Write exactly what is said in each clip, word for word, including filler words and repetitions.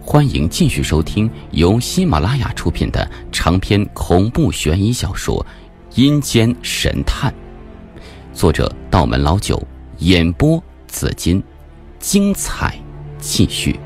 欢迎继续收听由喜马拉雅出品的长篇恐怖悬疑小说《阴间神探》，作者道门老九，演播紫金，精彩继续。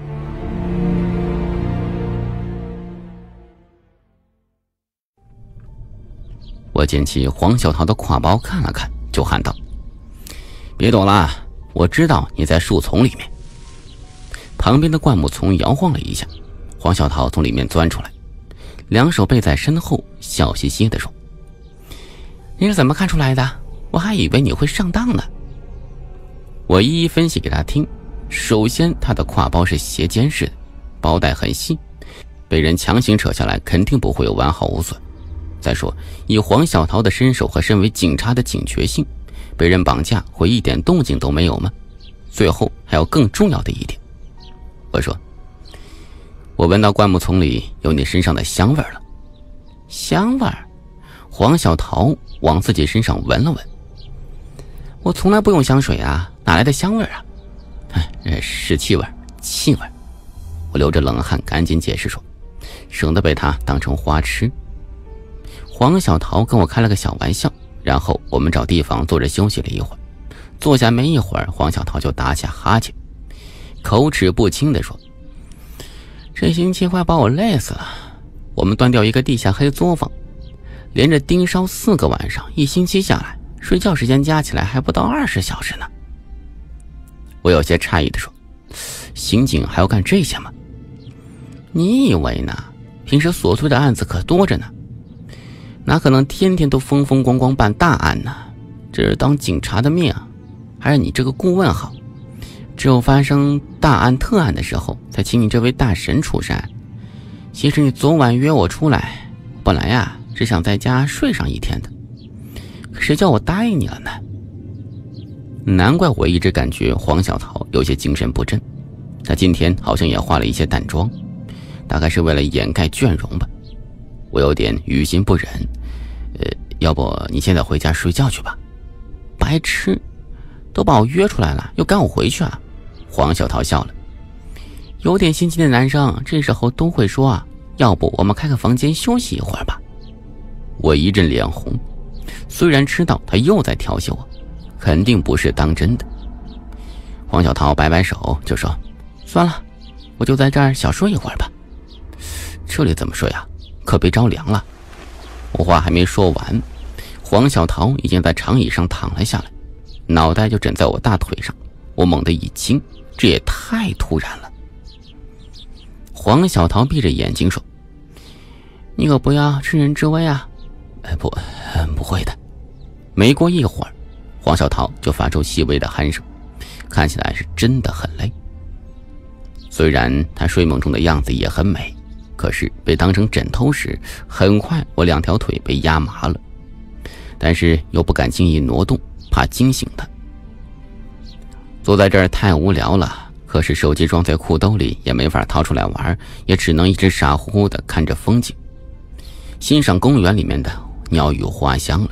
我捡起黄小桃的挎包看了看，就喊道：“别躲了，我知道你在树丛里面。”旁边的灌木丛摇晃了一下，黄小桃从里面钻出来，两手背在身后，笑嘻嘻地说：“你是怎么看出来的？我还以为你会上当呢。”我一一分析给他听。首先，他的挎包是斜肩式的，包带很细，被人强行扯下来肯定不会有完好无损。再说，以黄小桃的身手和身为警察的警觉性，被人绑架会一点动静都没有吗？最后还有更重要的一点，我说：“我闻到灌木丛里有你身上的香味了。”香味？黄小桃往自己身上闻了闻。我从来不用香水啊，哪来的香味啊？哎，是气味，气味。我流着冷汗赶紧解释说，省得被他当成花痴。黄小桃跟我开了个小玩笑，然后我们找地方坐着休息了一会儿。坐下没一会儿，黄小桃就打下哈欠，口齿不清地说：“这星期快把我累死了，我们断掉一个地下黑作坊，连着盯梢四个晚上，一星期下来，睡觉时间加起来还不到二十小时呢。”我有些诧异地说：“刑警还要干这些吗？”“你以为呢？平时琐碎的案子可多着呢，哪可能天天都风风光光办大案呢？这是当警察的命啊，还是你这个顾问好？只有发生大案特案的时候，才请你这位大神出山。其实你昨晚约我出来，本来呀只想在家睡上一天的，可谁叫我答应你了呢？”难怪我一直感觉黄小桃有些精神不振，她今天好像也化了一些淡妆，大概是为了掩盖倦容吧。我有点于心不忍，呃，要不你现在回家睡觉去吧。白痴，都把我约出来了，又赶我回去啊？黄小桃笑了，有点心机的男生这时候都会说啊，要不我们开个房间休息一会儿吧。我一阵脸红，虽然知道他又在调戏我，肯定不是当真的。黄小桃摆摆手就说：“算了，我就在这儿小睡一会儿吧。”这里怎么睡啊？可别着凉了。我话还没说完，黄小桃已经在长椅上躺了下来，脑袋就枕在我大腿上。我猛地一惊，这也太突然了。黄小桃闭着眼睛说：“你可不要趁人之危啊。”“哎，不，不会的。”没过一会儿，黄小桃就发出细微的鼾声，看起来是真的很累。虽然她睡梦中的样子也很美，可是被当成枕头时，很快我两条腿被压麻了，但是又不敢轻易挪动，怕惊醒她。坐在这儿太无聊了，可是手机装在裤兜里也没法掏出来玩，也只能一直傻乎乎地看着风景，欣赏公园里面的鸟语花香了。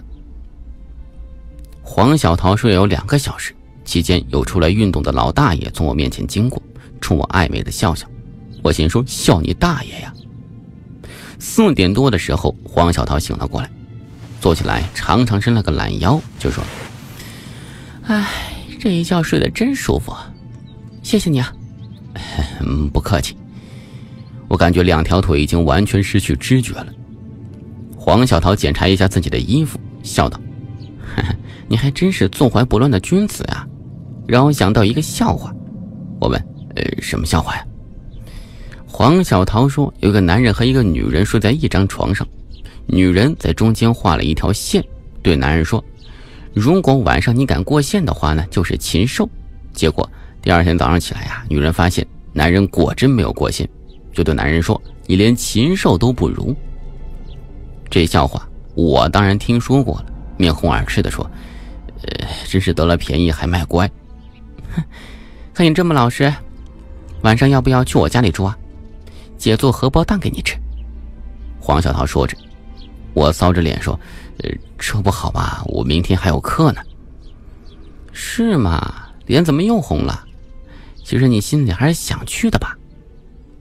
黄小桃睡有两个小时，期间有出来运动的老大爷从我面前经过，冲我暧昧的笑笑。我心说，笑你大爷呀！四点多的时候，黄小桃醒了过来，坐起来长长伸了个懒腰，就说：“哎，这一觉睡得真舒服，谢谢你啊。”“嗯，不客气。”我感觉两条腿已经完全失去知觉了。黄小桃检查一下自己的衣服，笑道：“呵呵，你还真是坐怀不乱的君子啊，让我想到一个笑话。”我问：“呃，什么笑话呀？”黄小桃说，有个男人和一个女人睡在一张床上，女人在中间画了一条线，对男人说：“如果晚上你敢过线的话呢，就是禽兽。”结果第二天早上起来呀、啊，女人发现男人果真没有过线，就对男人说：“你连禽兽都不如。”这笑话我当然听说过了，面红耳赤地说：“呃，真是得了便宜还卖乖。”“哼，看你这么老实，晚上要不要去我家里住啊？姐做荷包蛋给你吃。”黄小桃说着，我搔着脸说：“呃，这不好吧，我明天还有课呢。”“是吗？脸怎么又红了？其实你心里还是想去的吧？”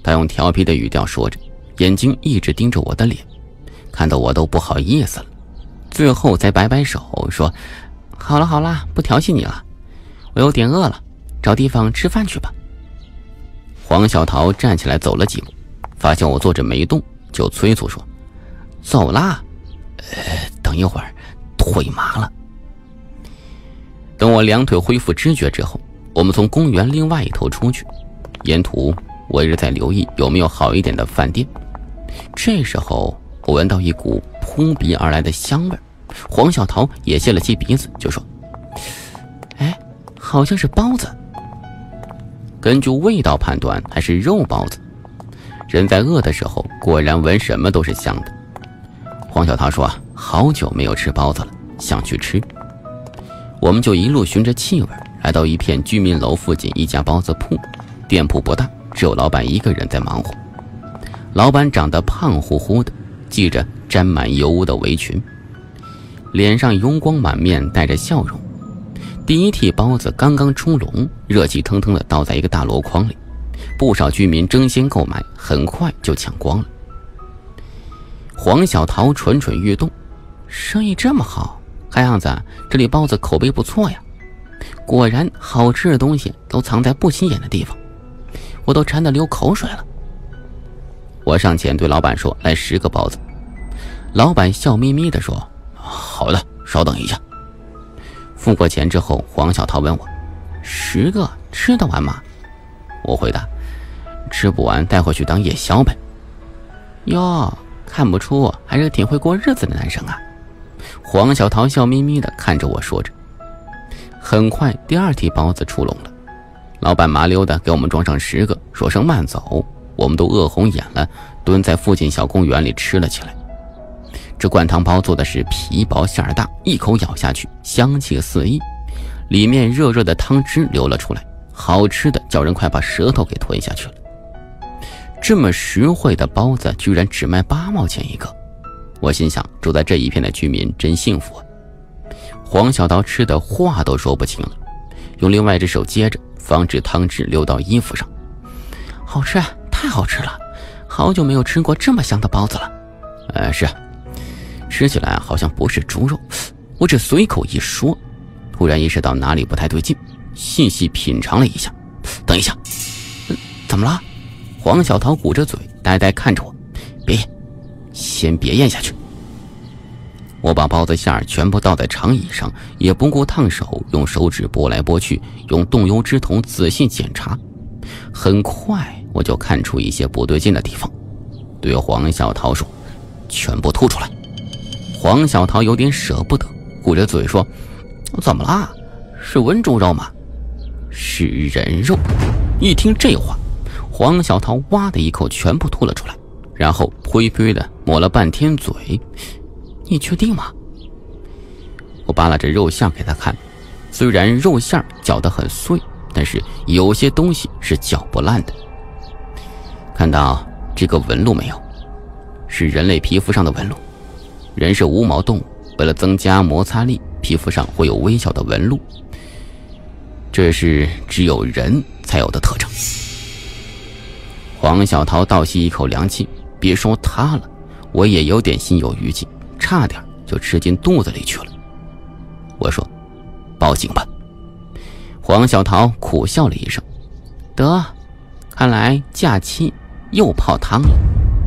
他用调皮的语调说着，眼睛一直盯着我的脸，看得我都不好意思了。最后才摆摆手说：好了好了，不调戏你了，我有点饿了，找地方吃饭去吧。黄小桃站起来走了几步，发现我坐着没动，就催促说：走啦，呃，等一会儿腿麻了。等我两腿恢复知觉之后，我们从公园另外一头出去，沿途我一直在留意有没有好一点的饭店。这时候我闻到一股扑鼻而来的香味，黄小桃也泄了气鼻子，就说：哎，好像是包子。根据味道判断，还是肉包子。人在饿的时候，果然闻什么都是香的。黄小桃说：好久没有吃包子了，想去吃。我们就一路循着气味来到一片居民楼附近一家包子铺，店铺不大，只有老板一个人在忙活。老板长得胖乎乎的，系着沾满油污的围裙，脸上油光满面，带着笑容。第一屉包子刚刚出笼，热气腾腾地倒在一个大箩筐里，不少居民争先购买，很快就抢光了。黄小桃蠢蠢欲动，生意这么好，看样子这里包子口碑不错呀。果然好吃的东西都藏在不起眼的地方，我都馋得流口水了。我上前对老板说：来十个包子。老板笑眯眯地说：好的，稍等一下。付过钱之后，黄小桃问我：十个吃得完吗？我回答：吃不完带回去当夜宵呗。哟，看不出还是挺会过日子的男生啊。黄小桃笑眯眯地看着我说着。很快第二屉包子出笼了，老板麻溜地给我们装上十个，说声慢走。我们都饿红眼了，蹲在附近小公园里吃了起来。这灌汤包做的是皮薄馅儿大，一口咬下去香气四溢，里面热热的汤汁流了出来，好吃的叫人快把舌头给吞下去了。这么实惠的包子居然只卖八毛钱一个，我心想住在这一片的居民真幸福啊。黄小桃吃的话都说不清了，用另外一只手接着，防止汤汁流到衣服上。好吃啊，太好吃了，好久没有吃过这么香的包子了。呃，是啊，吃起来好像不是猪肉。我只随口一说，突然意识到哪里不太对劲，细细品尝了一下。等一下，嗯，怎么了？黄小桃鼓着嘴，呆呆看着我。别，先别咽下去。我把包子馅儿全部倒在长椅上，也不顾烫手，用手指拨来拨去，用动油脂筒仔细检查。很快我就看出一些不对劲的地方，对黄小桃说：全部吐出来。黄小桃有点舍不得，鼓着嘴说：怎么啦？是温猪肉吗？是人肉。一听这话，黄小桃哇的一口全部吐了出来，然后呸呸的抹了半天嘴。你确定吗？我扒拉着肉馅给他看，虽然肉馅搅得很碎，但是有些东西是搅不烂的。看到这个纹路没有？是人类皮肤上的纹路。人是无毛动物，为了增加摩擦力，皮肤上会有微小的纹路，这是只有人才有的特征。黄小桃倒吸一口凉气，别说他了，我也有点心有余悸，差点就吃进肚子里去了。我说：报警吧。黄小桃苦笑了一声，得，看来假期又泡汤了。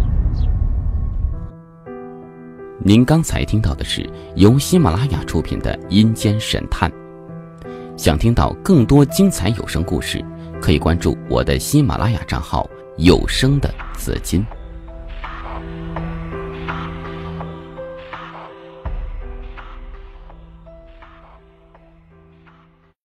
您刚才听到的是由喜马拉雅出品的《阴间神探》。想听到更多精彩有声故事，可以关注我的喜马拉雅账号有声的紫金。